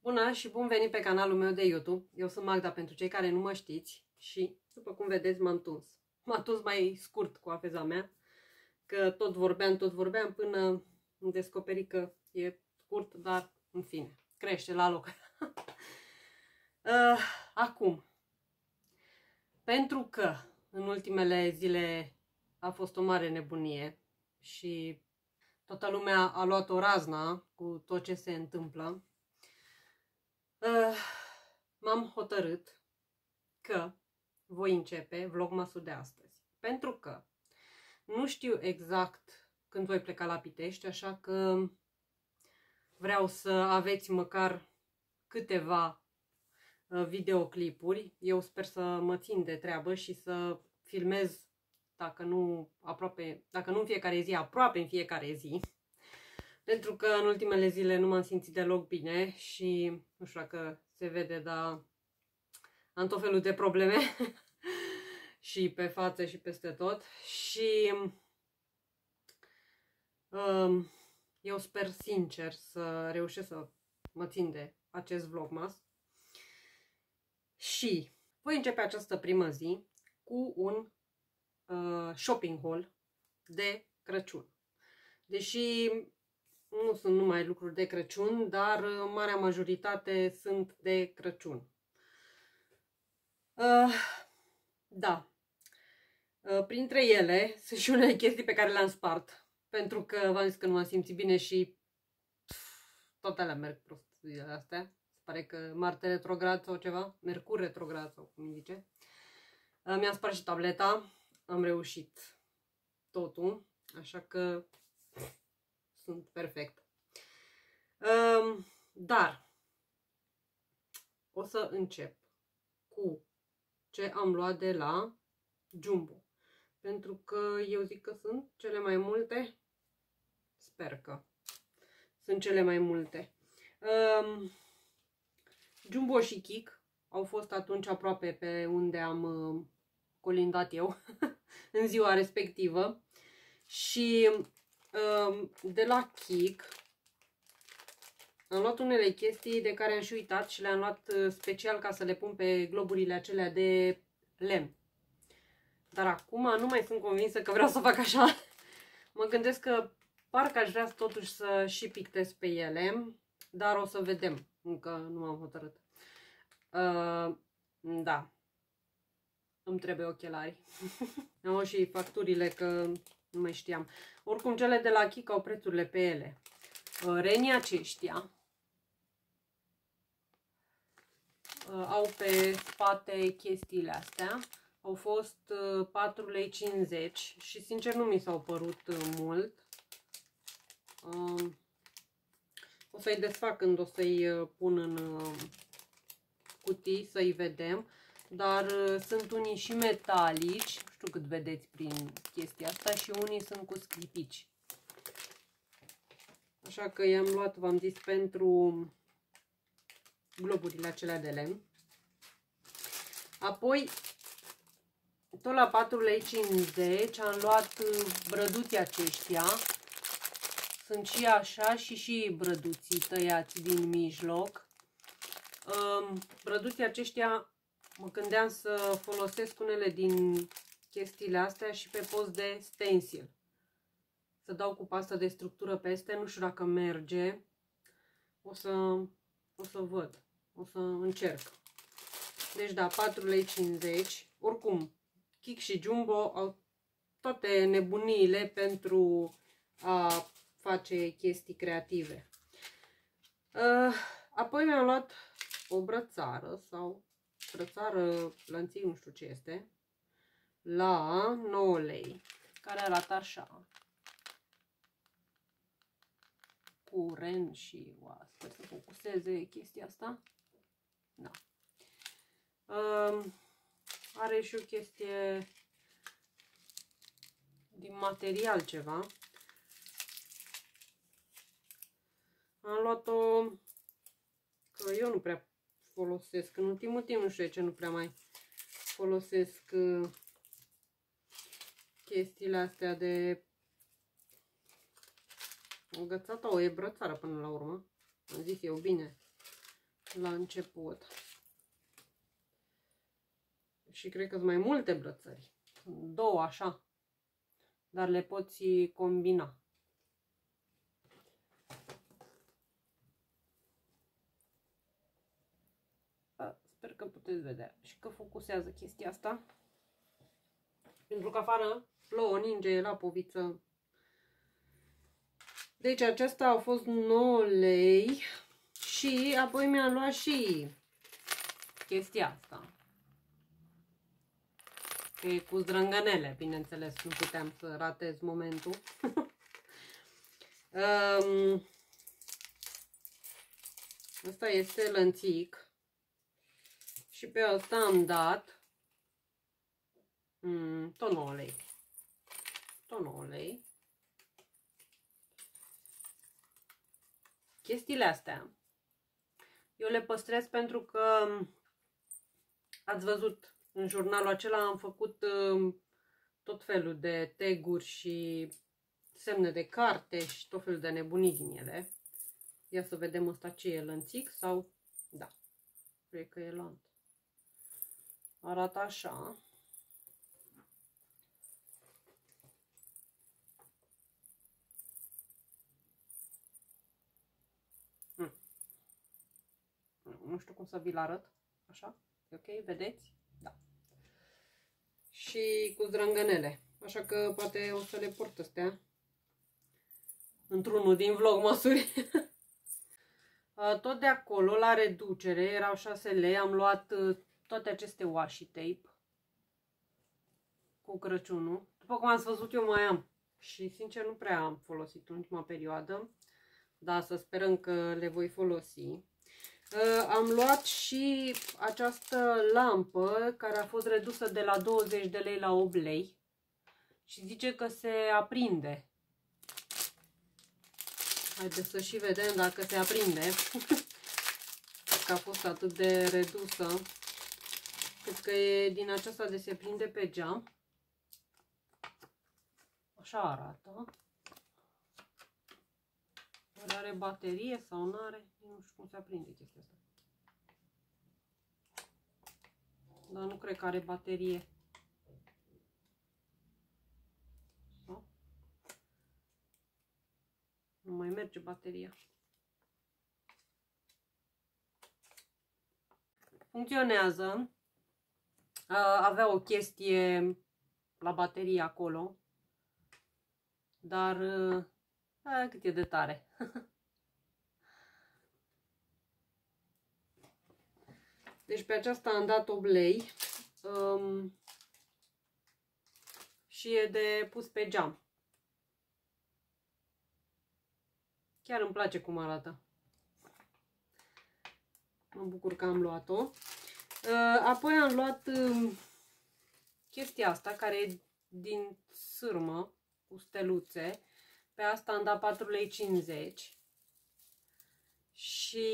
Bună și bun venit pe canalul meu de YouTube. Eu sunt Magda pentru cei care nu mă știți și, după cum vedeți, m-am tuns. M-am tuns mai scurt cu afeza mea, că tot vorbeam până am descoperit că e scurt, dar în fine, crește la loc. Acum, pentru că în ultimele zile a fost o mare nebunie și toată lumea a luat o razna cu tot ce se întâmplă, m-am hotărât că voi începe vlogmasul de astăzi. Pentru că nu știu exact când voi pleca la Pitești, așa că vreau să aveți măcar câteva videoclipuri. Eu sper să mă țin de treabă și să filmez, dacă nu în fiecare zi, aproape în fiecare zi. Pentru că în ultimele zile nu m-am simțit deloc bine și nu știu dacă se vede, dar am tot felul de probleme și pe față și peste tot. Și eu sper sincer să reușesc să mă țin de acest vlogmas. Și voi începe această primă zi cu un shopping haul de Crăciun. Deși nu sunt numai lucruri de Crăciun, dar marea majoritate sunt de Crăciun. Da. Printre ele sunt și unele chestii pe care le-am spart. Pentru că v-am zis că nu m-am simțit bine și tot alea merg prost zilele astea. Se pare că Marte retrograd sau ceva. Mercur retrograd sau cum îi zice. Mi-am spart și tableta. Am reușit totul. Așa că sunt perfect. Dar o să încep cu ce am luat de la Jumbo. Pentru că eu zic că sunt cele mai multe. Sper că sunt cele mai multe. Jumbo și Kik au fost atunci aproape pe unde am colindat eu în ziua respectivă. Și de la Kik am luat unele chestii de care am și uitat și le-am luat special ca să le pun pe globurile acelea de lemn. Dar acum nu mai sunt convinsă că vreau să fac așa. Mă gândesc că parcă aș vrea totuși să și pictez pe ele, dar o să vedem. Încă nu m-am hotărât. Da. Îmi trebuie ochelari. Am și facturile că nu mai știam. Oricum cele de la Kik au prețurile pe ele. Renii aceștia au pe spate chestiile astea. Au fost 4,50 lei și sincer nu mi s-au părut mult. O să-i desfac când o să-i pun în cutii să-i vedem. Dar sunt unii și metalici, nu știu cât vedeți prin chestia asta, și unii sunt cu sclipici. Așa că i-am luat, v-am zis, pentru globurile acelea de lemn. Apoi, tot la 4,50 lei am luat brăduții aceștia. Sunt și așa și brăduții tăiați din mijloc. Brăduții aceștia mă gândeam să folosesc unele din chestiile astea și pe post de stencil. Să dau cu pastă de structură peste, nu știu dacă merge. O să văd, o să încerc. Deci da, 4,50 lei. Oricum, Kik și Jumbo au toate nebuniile pentru a face chestii creative. Apoi mi-am luat o brățară sau brățară lănțic, nu știu ce este, la 9 lei, care arată așa. Cu ren și sper să focuseze chestia asta. Da. Are și o chestie din material ceva. Am luat-o că eu nu prea folosesc. În ultimul timp nu știu de ce nu prea mai folosesc chestiile astea de o gățată, o e brățară până la urmă. Am zis eu bine. la început. Și cred că sunt mai multe brățări. Sunt două așa. Dar le poți combina. Sper că puteți vedea și că focusează chestia asta. Pentru că afară plouă, ninge, la poviță. Deci acesta au fost 9 lei. Și apoi mi-am luat și chestia asta. E cu zdrângănele, bineînțeles, nu puteam să ratez momentul. Asta este lănțic. Și pe asta am dat tot 9 lei. Tot 9 lei. Chestiile astea eu le păstrez pentru că ați văzut în jurnalul acela am făcut tot felul de tag-uri și semne de carte și tot felul de nebunii din ele. Ia să vedem ăsta ce e, lănțic sau... Da, cred că e lant. Arată așa. Nu știu cum să vi-l arăt. Așa, e ok, vedeți? Da. Și cu zdrângănele. Așa că poate o să le port astea într-unul din vlogmasuri. Tot de acolo, la reducere, erau 6 lei, am luat toate aceste washi tape cu Crăciunul. După cum ați văzut, eu mai am și sincer nu prea am folosit în ultima perioadă, dar să sperăm că le voi folosi. Am luat și această lampă care a fost redusă de la 20 de lei la 8 lei și zice că se aprinde. Haideți să și vedem dacă se aprinde. Că a fost atât de redusă. Cred că e din aceasta de se prinde pe geam. Așa arată. Oare are baterie sau nu are? Nu știu cum se aprinde chestia asta. Dar nu cred că are baterie. Sau? Nu mai merge bateria. Funcționează. Avea o chestie la baterie acolo. Dar cât e de tare. Deci pe aceasta am dat 8 lei. Și e de pus pe geam. Chiar îmi place cum arată. Mă bucur că am luat-o. Apoi am luat chestia asta care e din sârmă cu steluțe. Pe asta am dat 4,50 lei. Și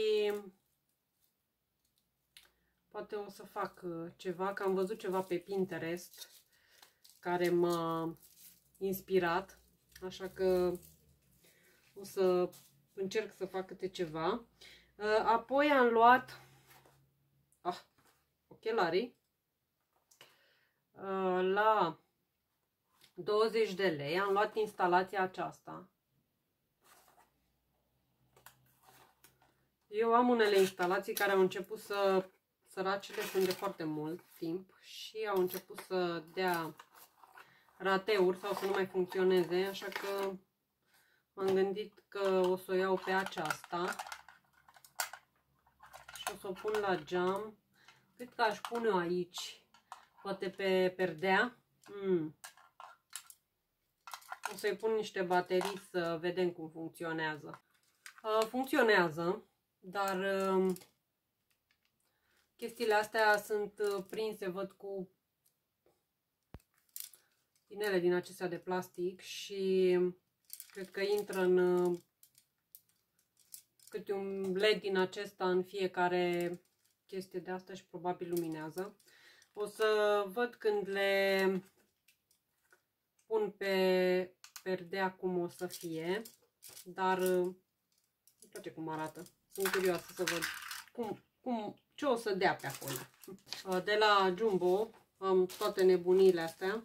poate o să fac ceva, că am văzut ceva pe Pinterest care m-a inspirat. Așa că o să încerc să fac câte ceva. Apoi am luat ochelarii la 20 de lei. Am luat instalația aceasta. Eu am unele instalații care au început să... Săracele sunt de foarte mult timp și au început să dea rateuri sau să nu mai funcționeze, așa că m-am gândit că o să o iau pe aceasta și o să o pun la geam. Cred că aș pune-o aici, poate pe perdea. O să-i pun niște baterii să vedem cum funcționează. Funcționează, dar chestiile astea sunt prinse, văd, cu inele din acestea de plastic și cred că intră în câte un LED din acesta în fiecare chestie de asta și probabil luminează. O să văd când le pun pe perdea cum o să fie, dar îmi place cum arată. Sunt curioasă să văd cum ce o să dea pe acolo. De la Jumbo am toate nebunile astea.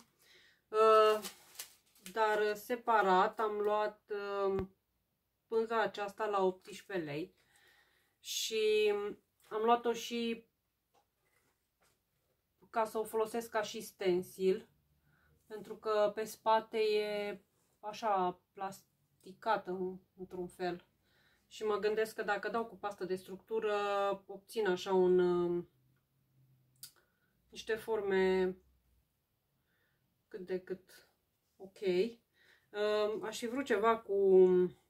Dar separat am luat pânza aceasta la 18 lei. Și am luat-o și ca să o folosesc ca și stencil. Pentru că pe spate e așa plasticată într-un fel. Și mă gândesc că dacă dau cu pastă de structură, obțin așa niște forme cât de cât ok. Aș fi vrut ceva cu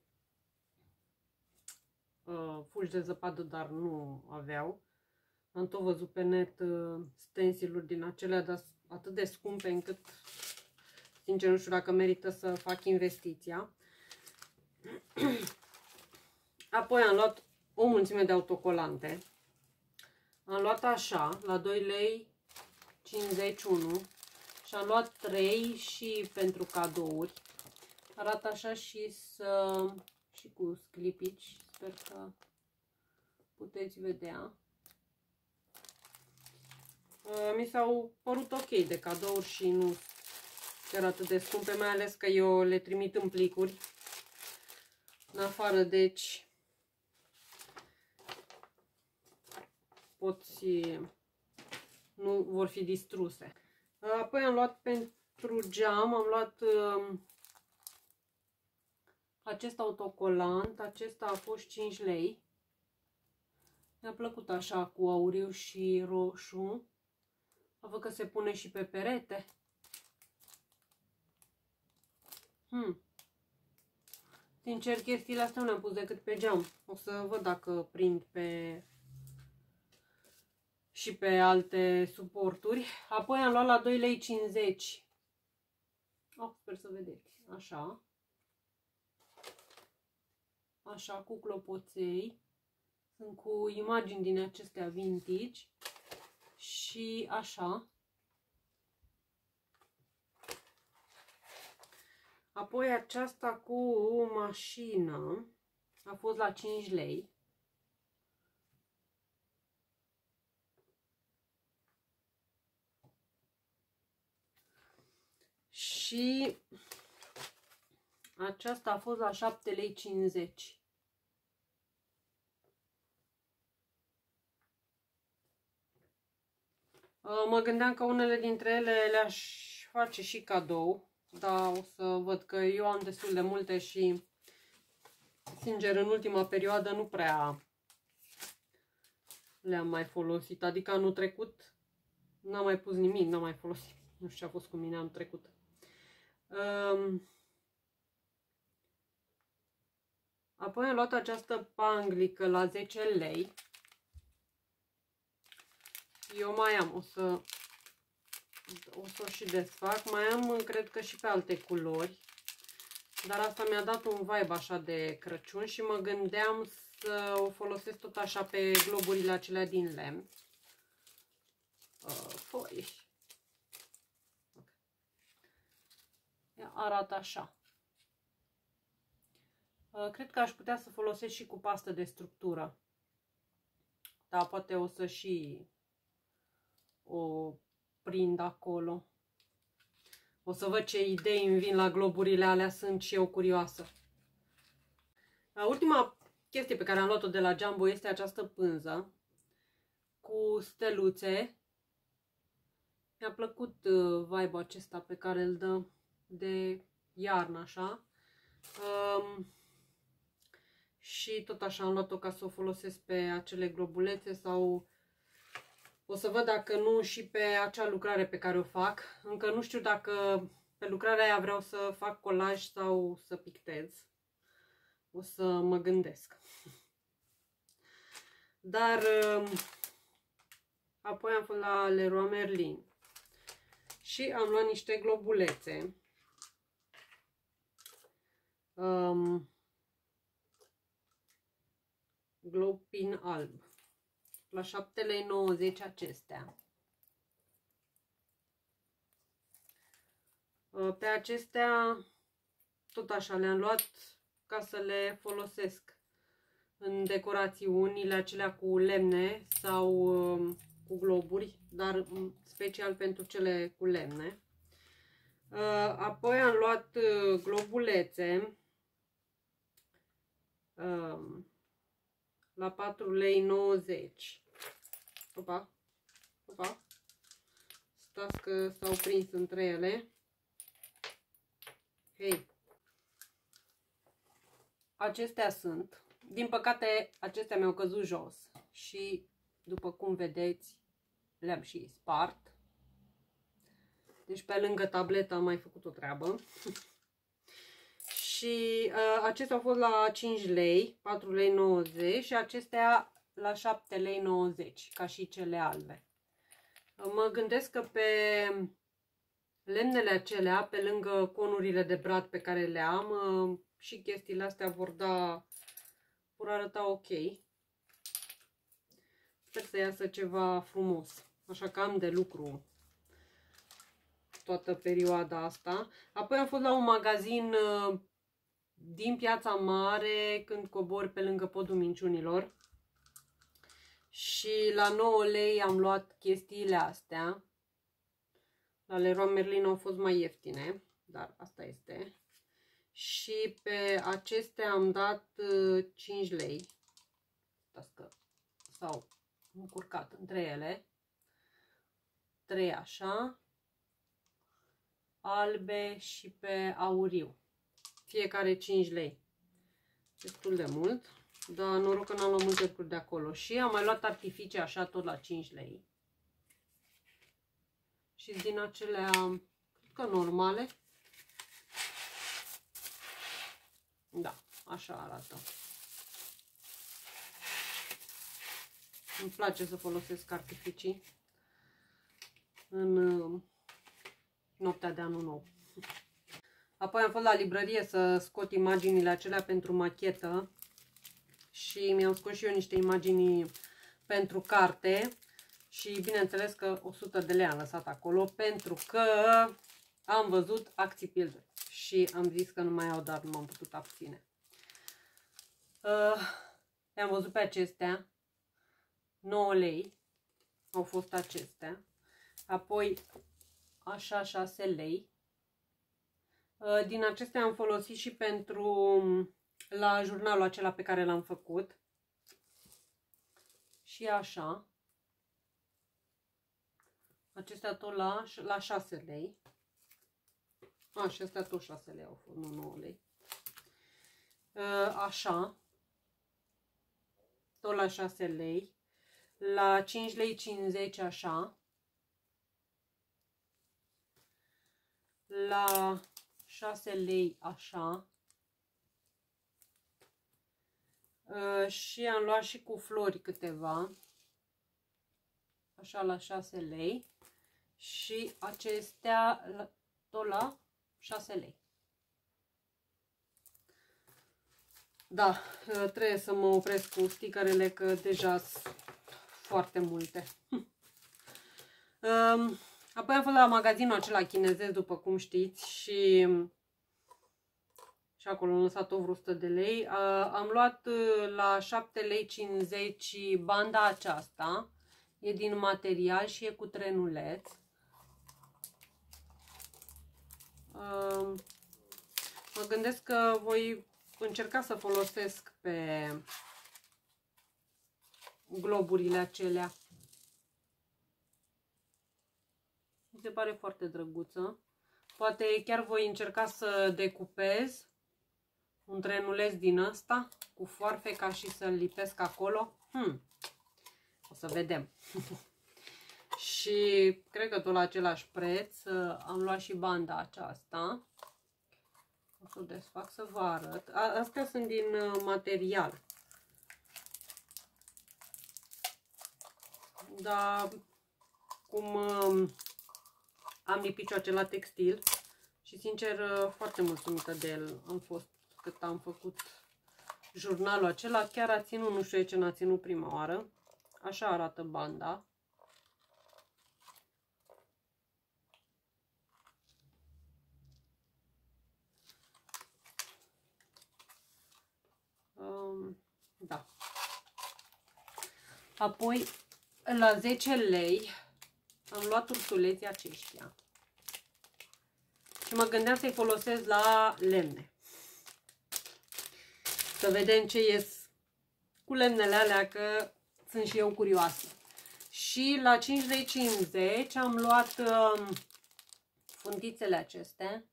fulgi de zăpadă, dar nu aveau. Am tot văzut pe net stenciluri din acelea, dar atât de scumpe încât, sincer, nu știu dacă merită să fac investiția. Apoi am luat o mulțime de autocolante. Am luat așa, la 2 lei 51 și am luat 3 și pentru cadouri. Arată așa și cu sclipici, sper că puteți vedea. Mi s-au părut ok de cadouri și nu chiar atât de scumpe, mai ales că eu le trimit în plicuri în afară, deci nu vor fi distruse. Apoi am luat pentru geam, am luat acest autocolant, acesta a fost 5 lei. Mi-a plăcut așa cu auriu și roșu. Văd că se pune și pe perete. Sincer, chestiile astea nu le-am pus decât pe geam. O să văd dacă prind și pe alte suporturi. Apoi am luat la 2 lei 50. Sper să vedeți. Așa. Așa, cu clopoței. Sunt cu imagini din acestea vintage. Și așa. Apoi aceasta cu mașină a fost la 5 lei. Și aceasta a fost la 7 lei 50. Mă gândeam că unele dintre ele le-aș face și cadou, dar o să văd că eu am destul de multe și, sincer, în ultima perioadă nu prea le-am mai folosit. Adică anul trecut n-am mai pus nimic, n-am mai folosit. Nu știu ce a fost cu mine anul trecut. Apoi am luat această panglică la 10 lei. Eu mai am, o să o și desfac. Mai am, cred că și pe alte culori. Dar asta mi-a dat un vibe așa de Crăciun și mă gândeam să o folosesc tot așa pe globurile acelea din lemn. Foi. Arată așa. Cred că aș putea să folosesc și cu pastă de structură. Da, poate o să și o prind acolo. O să văd ce idei îmi vin la globurile alea, sunt și eu curioasă. Ultima chestie pe care am luat-o de la Jumbo este această pânză cu steluțe. Mi-a plăcut vibe-ul acesta pe care îl dă de iarnă, așa. Și tot așa am luat-o ca să o folosesc pe acele globulețe sau o să văd dacă nu și pe acea lucrare pe care o fac. Încă nu știu dacă pe lucrarea aia vreau să fac colaj sau să pictez. O să mă gândesc. Dar apoi am fost la Leroy Merlin și am luat niște globulețe. Glob pin alb. La 7,90 lei acestea. Pe acestea tot așa le-am luat ca să le folosesc în decorațiunile acelea cu lemne sau cu globuri, dar special pentru cele cu lemne. Apoi am luat globulețe la 4,90 lei. Opa, opa. Stați că s-au prins între ele. Hei. Acestea sunt. Din păcate, acestea mi-au căzut jos și, după cum vedeți, le-am și spart. Deci, pe lângă tabletă am mai făcut o treabă. Și acestea au fost la 5 lei, 4,90 lei și acestea la 7,90 lei, ca și cele albe. Mă gândesc că pe lemnele acelea, pe lângă conurile de brad pe care le am, și chestiile astea vor arăta ok. Sper să iasă ceva frumos. Așa că am de lucru toată perioada asta. Apoi am fost la un magazin din Piața Mare când cobor pe lângă Podul Minciunilor. Și la 9 lei am luat chestiile astea. La Leroy Merlin au fost mai ieftine, dar asta este. Și pe acestea am dat 5 lei. Stați că s-au încurcat între ele. 3 așa. Albe și pe auriu. Fiecare 5 lei. Destul de mult. Dar noroc că n-am luat multe lucruri de acolo. Și am mai luat artificii așa tot la 5 lei. Și din acelea, cred că normale. Da, așa arată. Îmi place să folosesc artificii în noaptea de anul nou. Apoi am fost la librărie să scot imaginile acelea pentru machetă. Și mi-am scos și eu niște imagini pentru carte. Și bineînțeles că 100 de lei am lăsat acolo pentru că am văzut acții pilduri. Și am zis că nu mai au, dar nu m-am putut abține. Le-am văzut pe acestea. 9 lei au fost acestea. Apoi așa 6 lei. Din acestea am folosit și pentru la jurnalul acela pe care l-am făcut. Și așa. Acestea tot la 6 lei. Și astea tot 6 lei au fost, nu 9 lei. Așa. Tot la 6 lei. La 5 lei 50 așa. La 6 lei așa. Și am luat și cu flori câteva. Așa la 6 lei. Și acestea tot la 6 lei. Da, trebuie să mă opresc cu stickerele că deja sunt foarte multe. Apoi am fost la magazinul acela chinezesc, după cum știți, și acolo am lăsat o vreo 100 de lei. Am luat la 7,50 lei banda aceasta. E din material și e cu trenuleț. Mă gândesc că voi încerca să folosesc pe globurile acelea. Mi se pare foarte drăguță. Poate chiar voi încerca să decupez un trenuleț din ăsta cu foarfeca și să-l lipesc acolo. O să vedem. Și cred că tot la același preț am luat și banda aceasta. O să o desfac să vă arăt. Astea sunt din material. Dar cum am lipiciul acela textil și sincer foarte mulțumită de el am fost cât am făcut jurnalul acela. Chiar a ținut, nu știu ce n-a ținut prima oară. Așa arată banda. Da. Apoi, la 10 lei, am luat ursuleții aceștia. Și mă gândeam să-i folosesc la lemne. Să vedem ce ies cu lemnele alea, că sunt și eu curioasă. Și la 5,50 lei am luat fundițele acestea.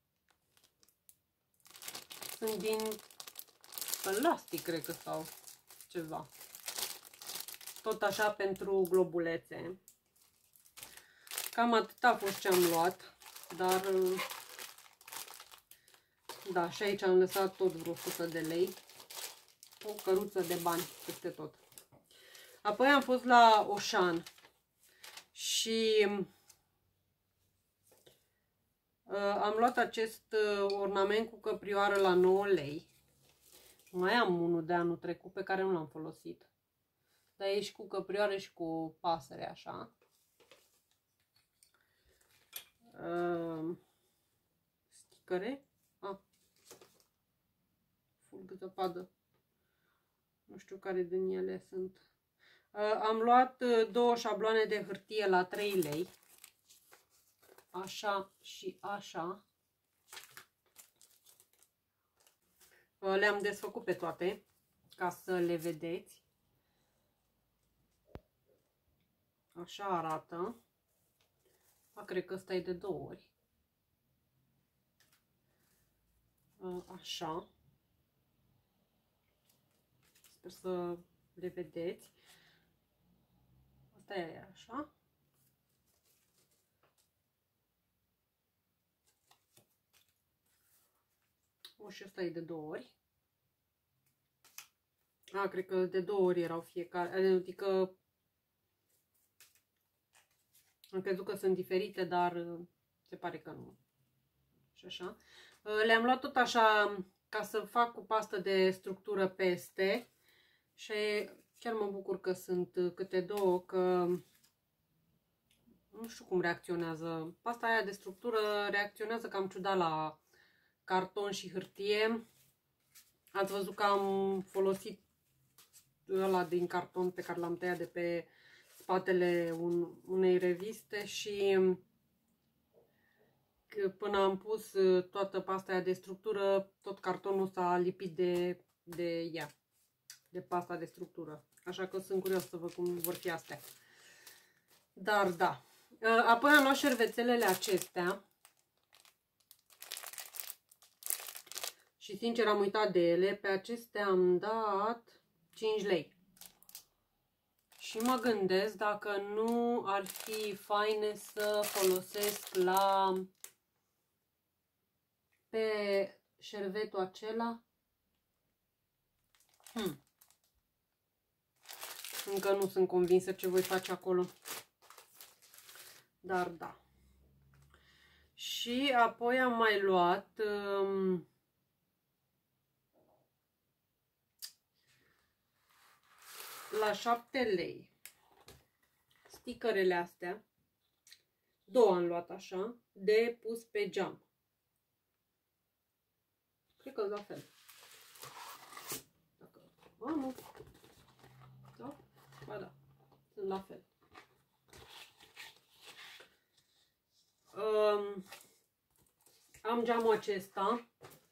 Sunt din plastic, cred că, sau ceva. Tot așa pentru globulețe. Cam atât a fost ce am luat. Dar da, și aici am lăsat tot vreo 100 de lei. O căruță de bani peste tot. Apoi am fost la Auchan și am luat acest ornament cu căprioară la 9 lei. Mai am unul de anul trecut pe care nu l-am folosit. Dar e și cu căprioară și cu pasăre așa. Sticăre? Fulg zăpadă. Nu știu care din ele sunt. Am luat 2 șabloane de hârtie la 3 lei. Așa și așa. Le-am desfăcut pe toate ca să le vedeți. Așa arată. Cred că ăsta e de 2 ori. Așa. Sper să le vedeți. Asta e așa. Și ăsta e de 2 ori. Cred că de 2 ori erau fiecare. Adică am crezut că sunt diferite, dar se pare că nu. Și așa. Le-am luat tot așa ca să fac cu pastă de structură peste. Și chiar mă bucur că sunt câte 2, că nu știu cum reacționează. Pasta aia de structură reacționează cam ciudat la carton și hârtie. Ați văzut că am folosit ăla din carton pe care l-am tăiat de pe spatele unei reviste și până am pus toată pasta aia de structură, tot cartonul s-a lipit de ea, de pasta de structură. Așa că sunt curios să văd cum vor fi astea. Dar da. Apoi am luat șervețelele acestea. Și sincer am uitat de ele. Pe acestea am dat 5 lei. Și mă gândesc dacă nu ar fi faine să folosesc pe șervetul acela. Încă nu sunt convinsă ce voi face acolo. Dar da. Și apoi am mai luat la 7 lei sticărele astea. 2 am luat așa, de pus pe geam. Cred că la fel. Dacă... nu. Da? Ba da. Sunt la fel. Am geamul acesta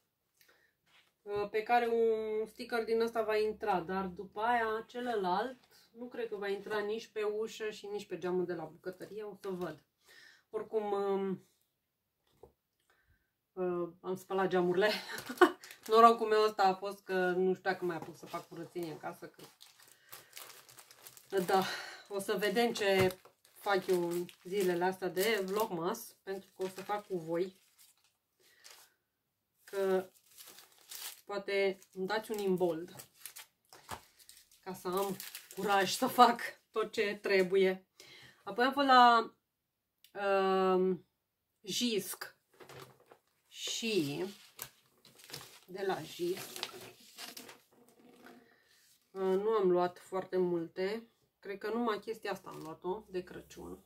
pe care un sticker din ăsta va intra, dar după aia celălalt nu cred că va intra nici pe ușă și nici pe geamul de la bucătărie, o să văd. Oricum am spălat geamurile. Norocul meu ăsta a fost că nu știu dacă mai apuc să fac curățenie în casă. Că... Da, o să vedem ce fac eu în zilele astea de vlogmas, pentru că o să fac cu voi. Că poate îmi dați un imbold ca să am curaj să fac tot ce trebuie. Apoi am fost la Jisc și de la Jisc nu am luat foarte multe. Cred că numai chestia asta am luat-o de Crăciun.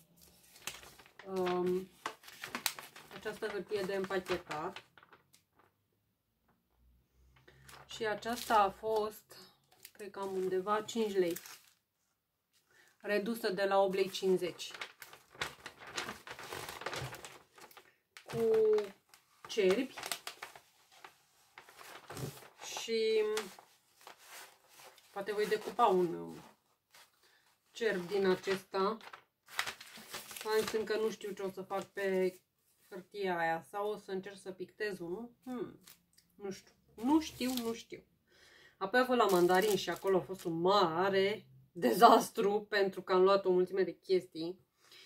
Această hârtie de împachetat. Și aceasta a fost, cred că am undeva 5 lei. Redusă de la 8,50 lei. Cu cerbi. Și poate voi decupa un cerb din acesta. Încă nu știu ce o să fac pe hârtia aia. Sau o să încerc să pictez unul. Nu știu. Apoi am fost la mandarin și acolo a fost un mare dezastru pentru că am luat o mulțime de chestii.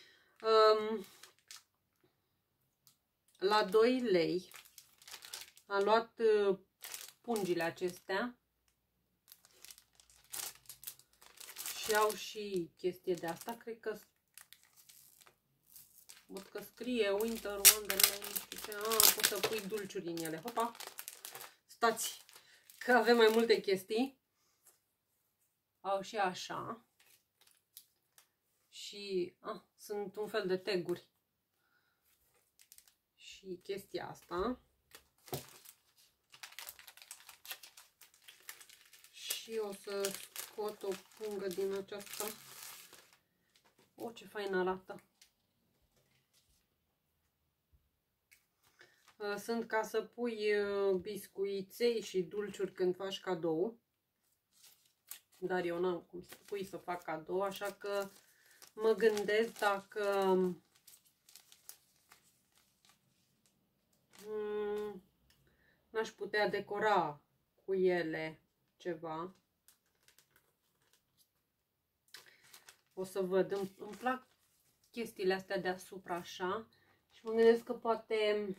La 2 lei am luat pungile acestea și au și chestie de asta. Cred că văd că scrie Winter Wonderland, nu știu ce. Poți să pui dulciuri în ele. Hopa! Stați! Că avem mai multe chestii. Au și așa. Și sunt un fel de taguri. Și chestia asta. Și o să scot o pungă din aceasta. O, ce fain arată! Sunt ca să pui biscuiței și dulciuri când faci cadou. Dar eu n-am cum să pui să fac cadou, așa că mă gândesc dacă n-aș putea decora cu ele ceva. O să văd, îmi plac chestiile astea deasupra așa și mă gândesc că poate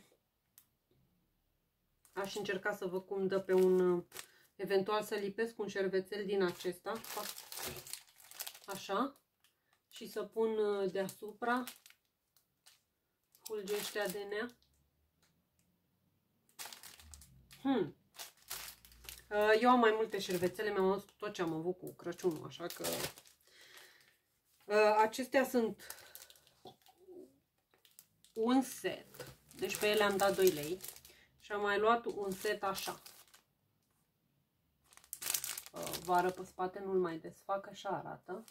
aș încerca să văd cum dă pe un, eventual să lipesc un șervețel din acesta, fac așa și să pun deasupra fulgi ăștia de nea. Eu am mai multe șervețele, mi-am adus tot ce am avut cu Crăciunul, așa că acestea sunt un set, deci pe ele am dat 2 lei și am mai luat un set așa. Vară pe spate, nu-l mai desfac, așa arată.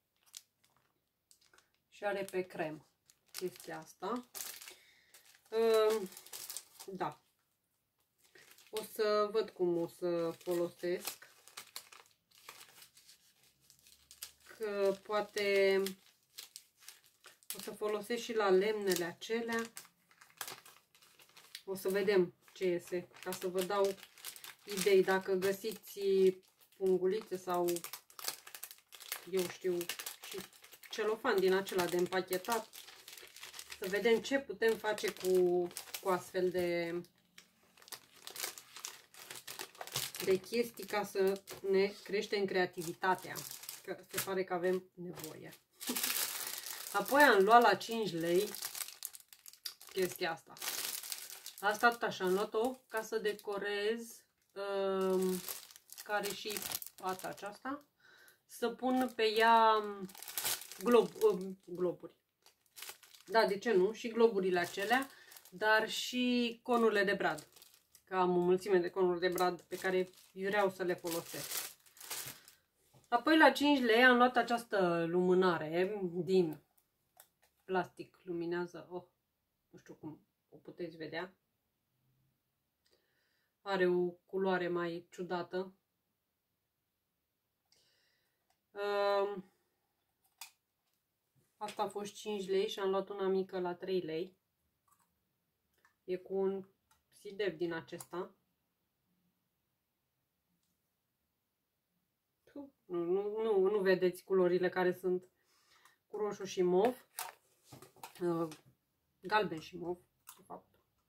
Și are pe crem chestia asta. Da. O să văd cum o să folosesc. Că poate o să folosesc și la lemnele acelea. O să vedem ce iese, ca să vă dau idei. Dacă găsiți pungulițe sau eu știu și celofan din acela de împachetat, să vedem ce putem face cu astfel de chestii ca să ne creștem creativitatea, că se pare că avem nevoie. Apoi am luat la 5 lei chestia asta. Asta tot așa, am luat-o ca să decorez, care și pata aceasta, să pun pe ea globuri. Da, de ce nu? Și globurile acelea, dar și conurile de brad. Că am o mulțime de conuri de brad pe care vreau să le folosesc. Apoi la 5 lei am luat această lumânare din plastic, luminează, nu știu cum o puteți vedea. Are o culoare mai ciudată. Asta a fost 5 lei și am luat una mică la 3 lei. E cu un sidef din acesta. Nu vedeți culorile care sunt cu roșu și mov. Galben și mov, de fapt.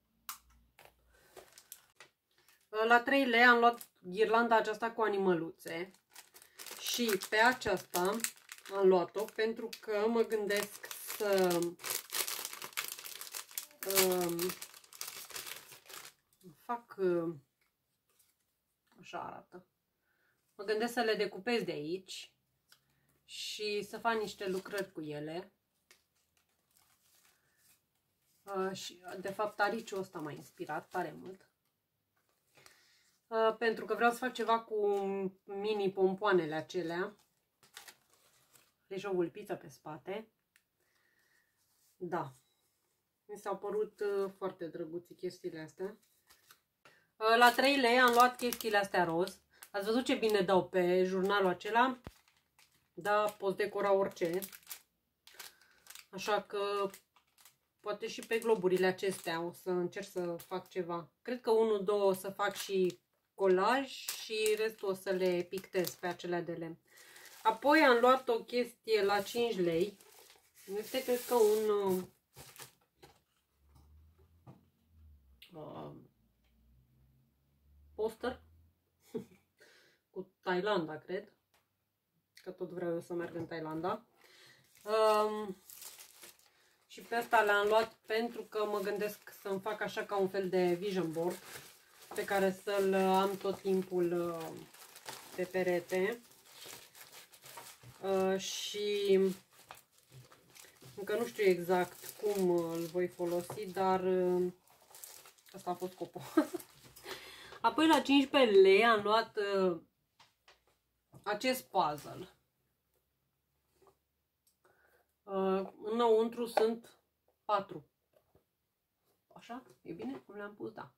La 3 lei am luat ghirlanda aceasta cu animăluțe. Și pe aceasta am luat-o pentru că mă gândesc să fac, așa arată, mă gândesc să le decupez de aici și să fac niște lucrări cu ele. Și de fapt ariciul ăsta m-a inspirat tare mult. pentru că vreau să fac ceva cu mini pompoanele acelea. Deci o vulpiță pe spate. Da. Mi s-au părut foarte drăguțe chestiile astea. La 3 lei am luat chestiile astea roz. Ați văzut ce bine dau pe jurnalul acela? Da, poți decora orice. Așa că poate și pe globurile acestea o să încerc să fac ceva. Cred că 1-2 o să fac și colaj și restul o să le pictez pe acelea de lemn. Apoi am luat o chestie la 5 lei. Este, cred că, un poster cu Thailanda, cred. Că tot vreau eu să merg în Thailanda. Și pe asta le-am luat pentru că mă gândesc să-mi fac așa ca un fel de vision board pe care să-l am tot timpul pe perete. Și încă nu știu exact cum îl voi folosi, dar asta a fost scopul. Apoi la 15 lei am luat acest puzzle. Înăuntru sunt 4. Așa? E bine? Cum le-am pus? Da.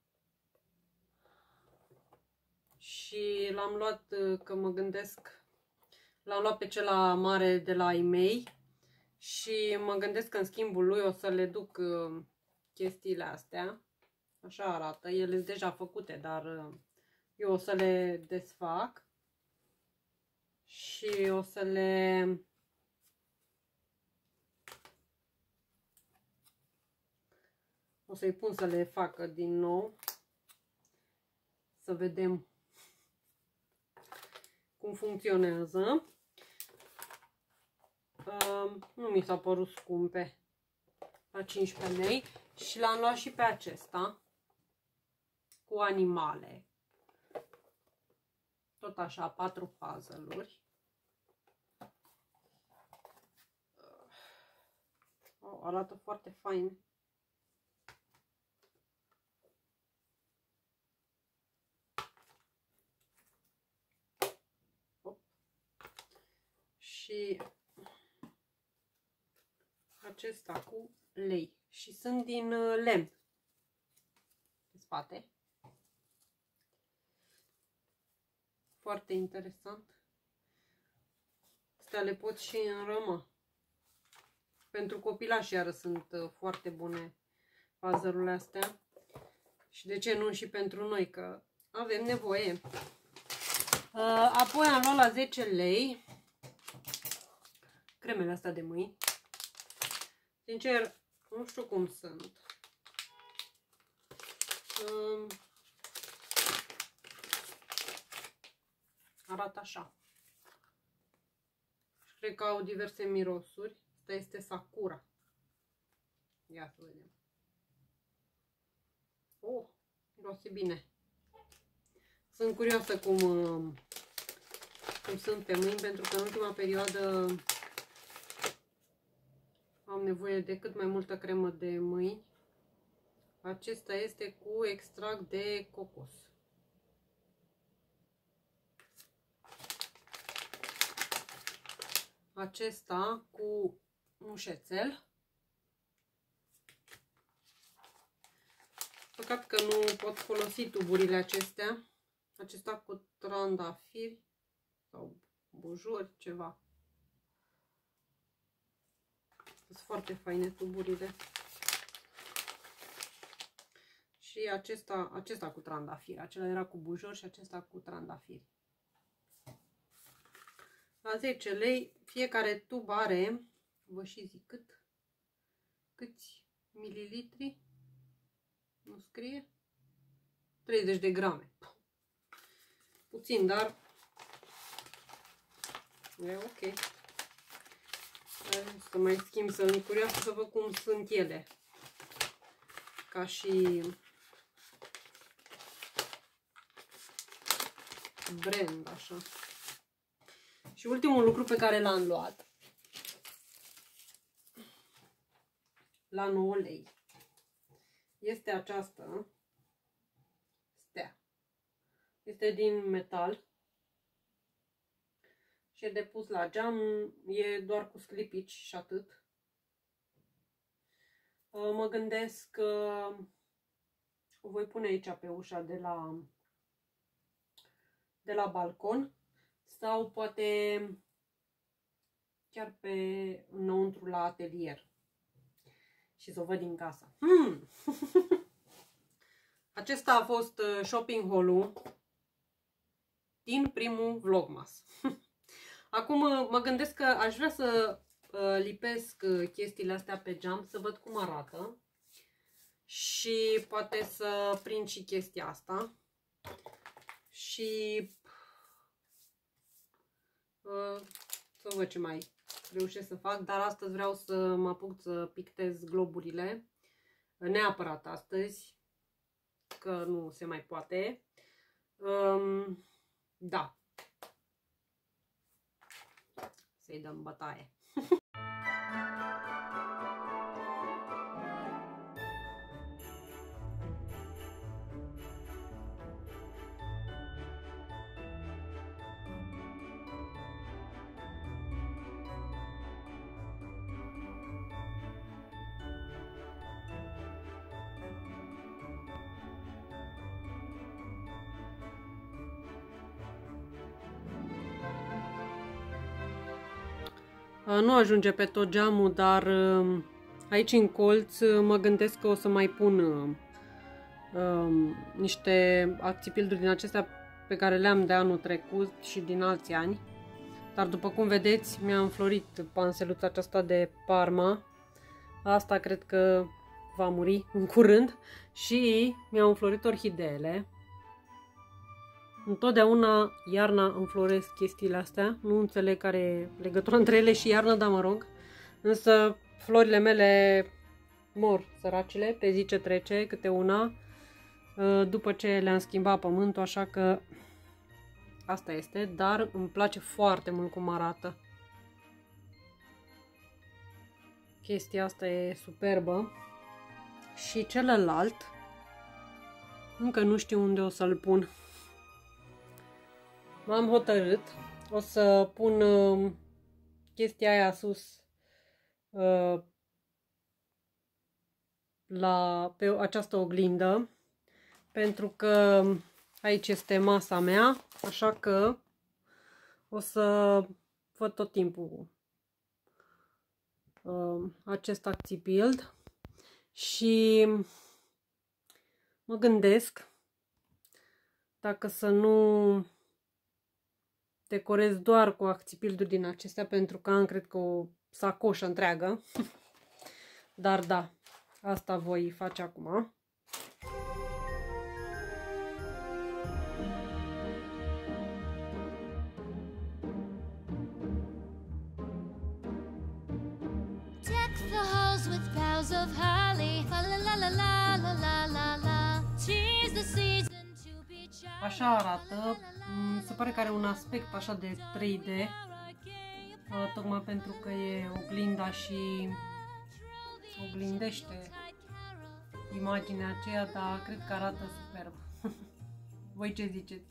Și l-am luat, că mă gândesc, l-am luat pe cel mare de la e-mail și mă gândesc că în schimbul lui o să le duc chestiile astea. Așa arată. Ele sunt deja făcute, dar eu o să le desfac și o să le o să-i pun să le facă din nou. Să vedem cum funcționează. Nu mi s-a părut scumpe la 15 lei și l-am luat și pe acesta cu animale. Tot așa, 4 puzzle-uri. Arată foarte fain. Și acesta cu lei. Și sunt din lemn pe spate. Foarte interesant. Astea le pot și înrăma. Pentru copilași iară sunt foarte bune puzzle-urile astea. Și de ce nu și pentru noi, că avem nevoie. Apoi am luat la 10 lei cremele astea de mâini. Sincer, nu știu cum sunt. Arată așa. Și cred că au diverse mirosuri. Asta este Sakura. Ia să vedem. Oh, miroase bine. Sunt curioasă cum sunt pe mâini, pentru că în ultima perioadă am nevoie de cât mai multă cremă de mâini. Acesta este cu extract de cocos. Acesta cu mușețel. Păcat că nu pot folosi tuburile acestea. Acesta cu trandafiri sau bujori, ceva. Sunt foarte faine tuburile. Și acesta cu trandafiri. Acela era cu bujori și acesta cu trandafiri. La 10 lei, fiecare tub are, vă și zic câți mililitri, nu scrie, 30 de grame. Puțin, dar e ok. Să mai schimb, să-mi curioasă să văd cum sunt ele. Ca și brand, așa. Și ultimul lucru pe care l-am luat la 9 lei este această stea. Este din metal și e de pus la geam, e doar cu sclipici și atât. Mă gândesc că o voi pune aici pe ușa de la balcon sau poate chiar pe înăuntru la atelier și să o văd din casă. Acesta a fost shopping haul-ul din primul vlogmas. Acum mă gândesc că aș vrea să lipesc chestiile astea pe geam, să văd cum arată și poate să prind și chestia asta și să văd ce mai reușesc să fac, dar astăzi vreau să mă apuc să pictez globurile, neapărat astăzi, că nu se mai poate. Da, să-i dăm bătaie. Nu ajunge pe tot geamul, dar aici în colț mă gândesc că o să mai pun niște acțipilduri din acestea pe care le-am de anul trecut și din alți ani. Dar după cum vedeți, mi-a înflorit panseluța aceasta de Parma. Asta cred că va muri în curând. Și mi-au înflorit orhideele. Întotdeauna iarna înfloresc chestiile astea. Nu înțeleg care e legătura între ele și iarna, dar mă rog. Însă florile mele mor, săracile, pe zi ce trece, câte una. După ce le-am schimbat pământul, așa că asta este. Dar îmi place foarte mult cum arată. Chestia asta e superbă. Și celălalt, încă nu știu unde o să-l pun. M-am hotărât, o să pun chestia aia sus pe această oglindă, pentru că aici este masa mea, așa că o să văd tot timpul acest acțipild și mă gândesc dacă să nu decorez doar cu acțipilduri din acestea, pentru că am, cred că, o sacoșă întreagă. Dar da, asta voi face acum. Așa arată, mi se pare că are un aspect așa de 3D, tocmai pentru că e oglinda și oglindește imaginea aceea, dar cred că arată superb. Voi ce ziceți?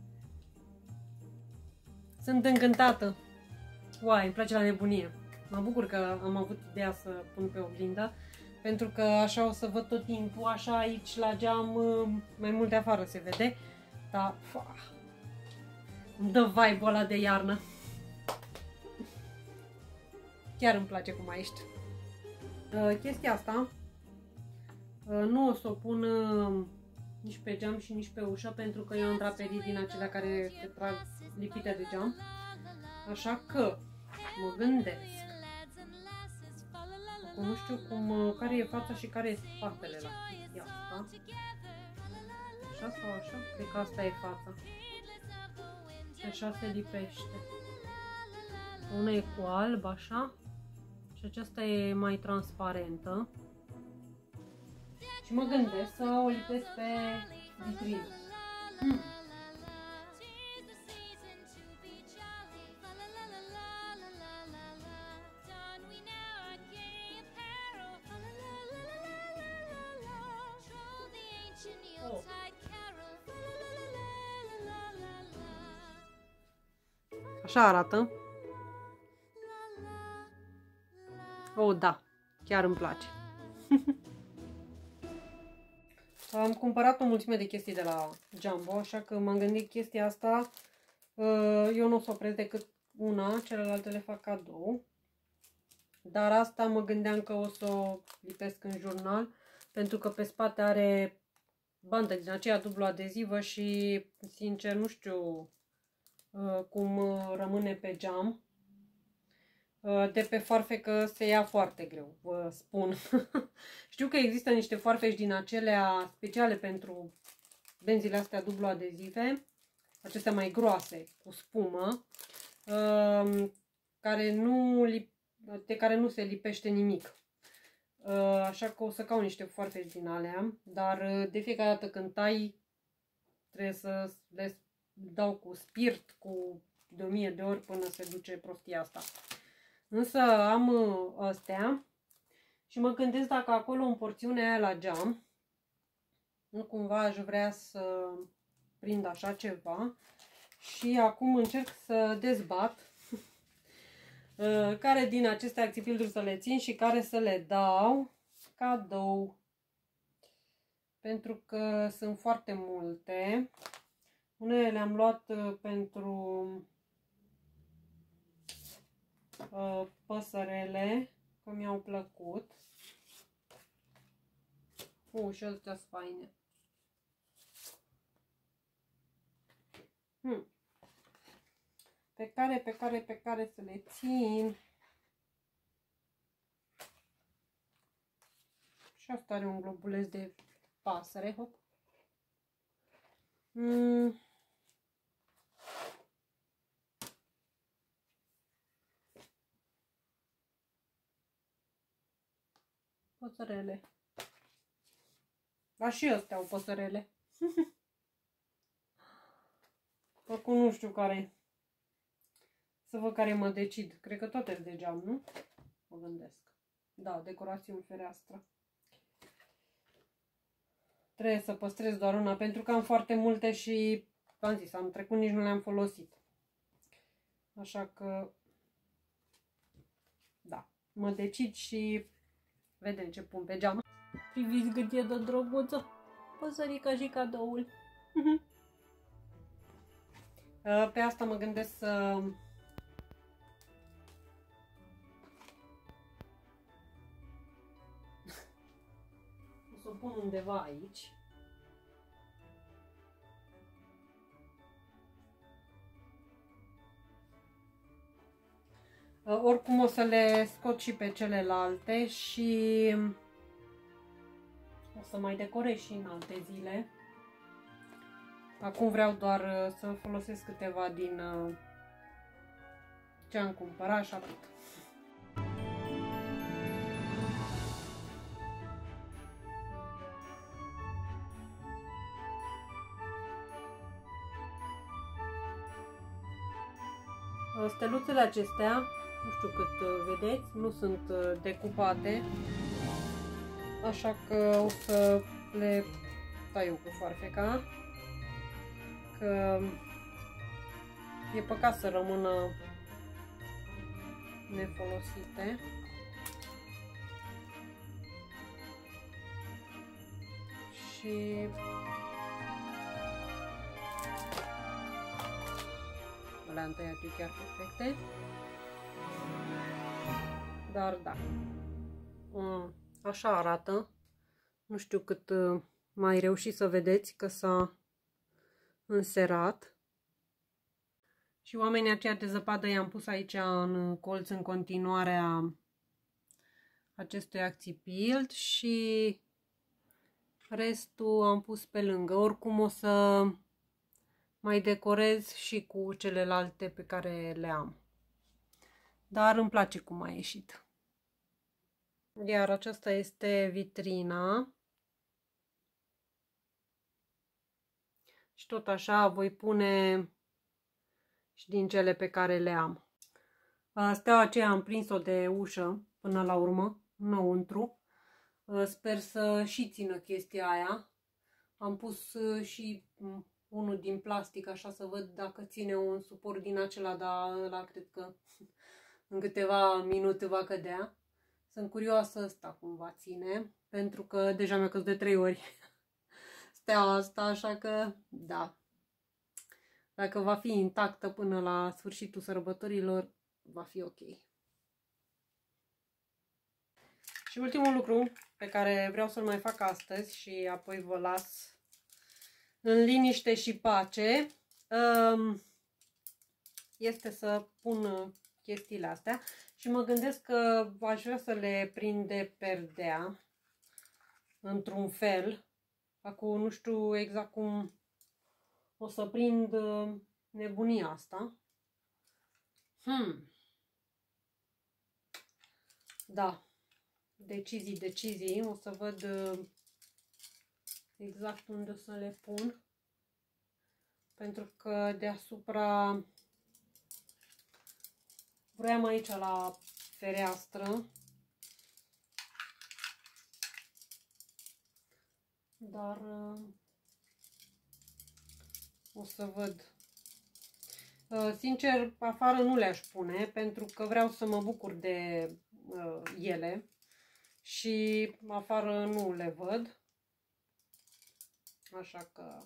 Sunt încântată! Uai, îmi place la nebunie! Mă bucur că am avut ideea să pun pe oglindă, pentru că așa o să văd tot timpul, așa aici la geam, mai mult de afară se vede. Da, îmi dă vibe-ul ăla de iarnă. Chiar îmi place cum ești. Chestia asta nu o să o pun nici pe geam și nici pe ușă, pentru că eu am draperii din acelea care se trag lipite de geam. Așa că mă gândesc. Acum nu știu care e fața și care e spatele la chestia asta. Așa sau așa? Cred că asta e fața. Și așa se lipește. Una e cu alb, așa. Și aceasta e mai transparentă. Și mă gândesc să o lipesc pe vitrină. Așa arată. Oh, da, chiar îmi place. Am cumpărat o mulțime de chestii de la Jumbo, așa că m-am gândit chestia asta. Eu nu o să opresc decât una, celelalte le fac cadou. Dar asta mă gândeam că o să o lipesc în jurnal, pentru că pe spate are bandă din aceea dublu adezivă și, sincer, nu știu cum rămâne pe geam. De pe foarfecă se ia foarte greu, vă spun. Știu că există niște foarfeci din acelea speciale pentru benzile astea dublu adezive, acestea mai groase, cu spumă, de care nu se lipește nimic. Așa că o să caut niște foarfeci din alea, dar de fiecare dată când tai, trebuie să le dau cu spirit, de 1000 de ori până se duce prostia asta. Însă am astea și mă gândesc dacă acolo în porțiunea aia la geam, nu cumva aș vrea să prind așa ceva. Și acum încerc să dezbat care din aceste acțipilduri să le țin și care să le dau cadou. Pentru că sunt foarte multe. Unele le-am luat pentru păsărele, că mi-au plăcut. Și astea sunt faine. Pe care să le țin. Și asta are un globuleț de pasăre. Hop. Păsărele. Dar și astea au păsărele. Acum nu știu care. Să văd care mă decid. Cred că toate sunt de geam, nu? Mă gândesc. Da, decorațiuni fereastră. Trebuie să păstrez doar una, pentru că am foarte multe și, v-am zis, am trecut, nici nu le-am folosit. Așa că, da, mă decid și vedem ce pun pe geam. Priviți cât e de drăguță. Păsărica și cadoul. Pe asta mă gândesc să... o să o pun undeva aici. Oricum o să le scot și pe celelalte și o să mai decorez și în alte zile. Acum vreau doar să folosesc câteva din ce am cumpărat și atât. Steluțele acestea, nu știu cât vedeți, nu sunt decupate, așa că o să le tai eu cu foarfeca, că e păcat să rămână nefolosite. Și le-am tăiat eu chiar perfecte. Dar da, așa arată. Nu știu cât mai reușit să vedeți că s-a înserat. Și oamenii aceia de zăpadă i-am pus aici în colț în continuarea acestui acțipild și restul am pus pe lângă. Oricum o să mai decorez și cu celelalte pe care le am. Dar îmi place cum a ieșit. Iar aceasta este vitrina. Și tot așa voi pune și din cele pe care le am. Steaua aceea am prins-o de ușă până la urmă, înăuntru. Sper să și țină chestia aia. Am pus și unul din plastic, așa să văd dacă ține un suport din acela, dar ăla cred că în câteva minute va cădea. Sunt curioasă ăsta cum va ține, pentru că deja mi-a căzut de 3 ori steaua asta, așa că da. Dacă va fi intactă până la sfârșitul sărbătorilor, va fi ok. Și ultimul lucru pe care vreau să-l mai fac astăzi și apoi vă las în liniște și pace, este să pun chestiile astea și mă gândesc că aș vrea să le prind de perdea într-un fel. Acum nu știu exact cum o să prind nebunia asta. Da. Decizii. O să văd exact unde o să le pun. Pentru că deasupra vroiam aici la fereastră. Dar o să văd. Sincer, afară nu le-aș pune, pentru că vreau să mă bucur de ele și afară nu le văd. Așa că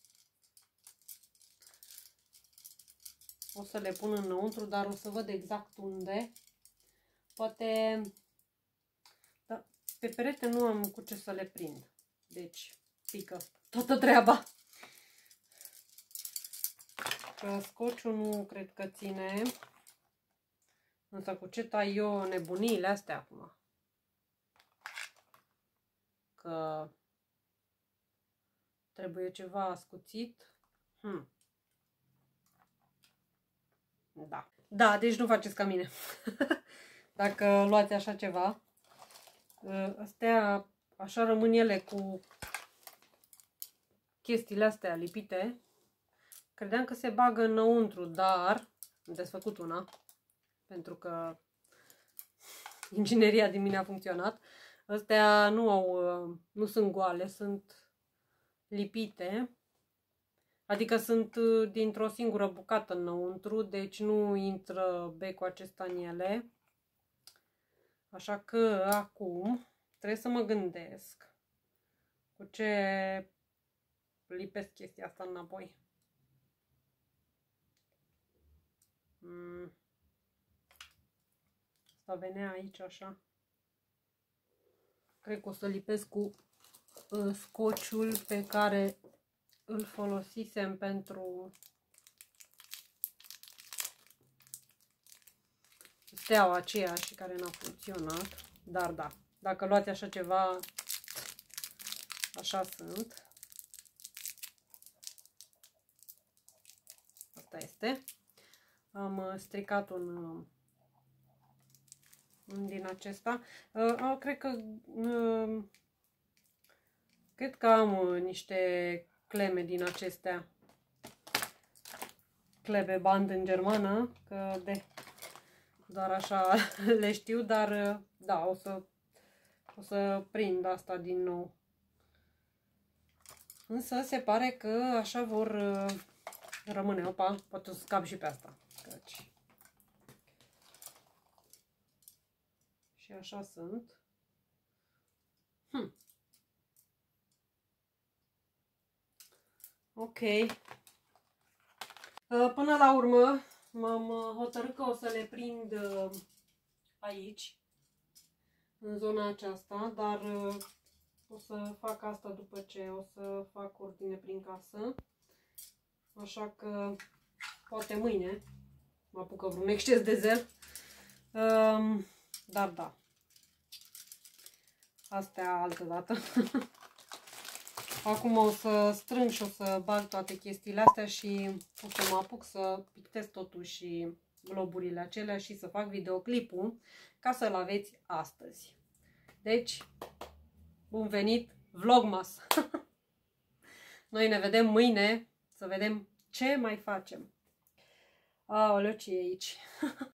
o să le pun înăuntru, dar o să văd exact unde. Poate, da, pe perete nu am cu ce să le prind. Deci, pică toată treaba. Că scociul nu cred că ține. Însă cu ce tai eu nebuniile astea acum? Că trebuie ceva ascuțit. Da. Da, deci nu faceți ca mine. Dacă luați așa ceva. Astea, așa rămân ele cu chestiile astea lipite. Credeam că se bagă înăuntru, dar am desfăcut una. Pentru că ingineria din mine a funcționat. Astea nu sunt goale, sunt lipite. Adică sunt dintr-o singură bucată înăuntru, deci nu intră becul acesta în ele. Așa că acum trebuie să mă gândesc cu ce lipesc chestia asta înapoi. Asta venea aici așa. Cred că o să lipesc cu scociul pe care îl folosisem pentru steaua aceea și care n-a funcționat. Dar da, dacă luați așa ceva, așa sunt. Asta este. Am stricat un din acesta. Cred că am niște cleme din acestea. Klebeband în germană, că doar așa le știu, dar da, o să prind asta din nou. Însă se pare că așa vor rămâne. Opa, poate o să scap și pe asta. Căci. Și așa sunt. Ok. Până la urmă m-am hotărât că o să le prind aici, în zona aceasta, dar o să fac asta după ce o să fac ordine prin casă. Așa că poate mâine mă apucă vreun exces de zel. Dar da. Astea altă dată. Acum o să strâng și o să bag toate chestiile astea și o să mă apuc să pictez totuși globurile acelea și să fac videoclipul ca să-l aveți astăzi. Deci, bun venit, Vlogmas! Noi ne vedem mâine să vedem ce mai facem. Aoleu, ce e aici?